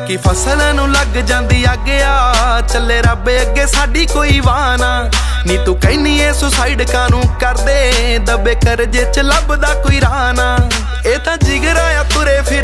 कि फसल नूं लग जांदी अग आ चले रब अगे साडी कोई वाह ना। नी तू कहनी ए सुसाइड कानू कर दे दबे करजे च लभदा कोई राह ना। ए तां जिगरा आ तुरे फिर